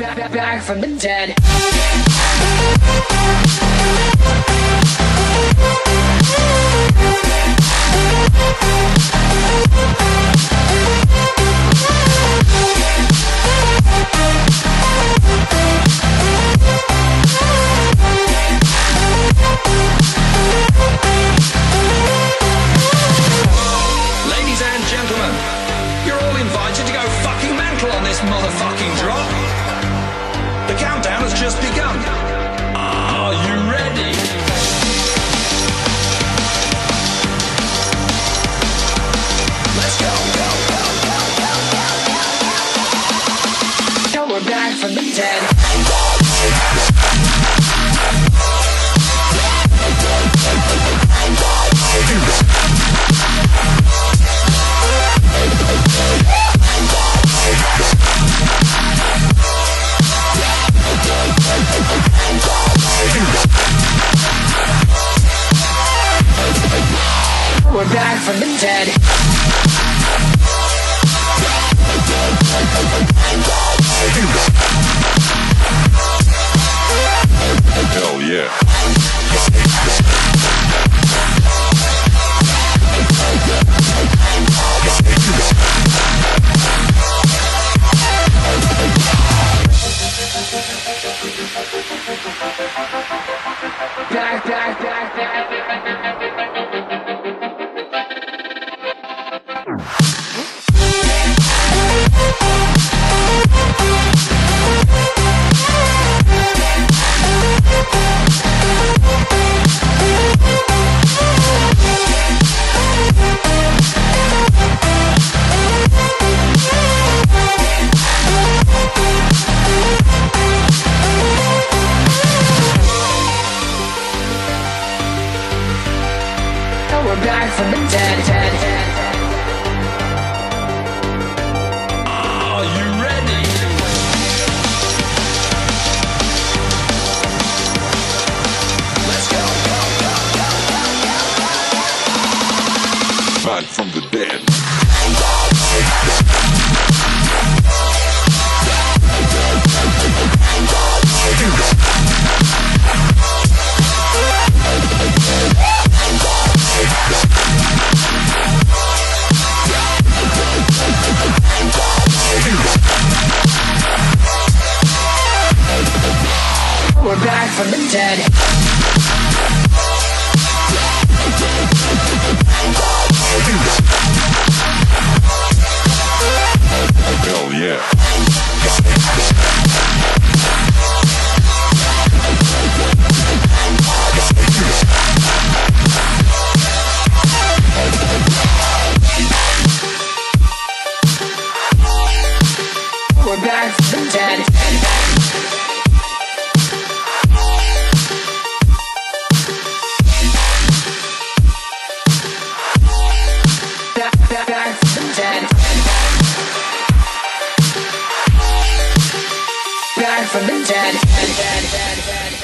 back from the dead. Ladies and gentlemen, you're all invited to go fucking mental on this motherfucking drop. The countdown has just begun. Are you ready? Let's go, go, go, go, go, go. Now we're back from the dead. We're back from the dead. Hell yeah. Back. We're back from the dead. Are you ready? Let's go, go, go, go, go, go. Back from the dead. We're back from the dead. Hell yeah. We're back from the dead. Back from the dead. Back from the dead.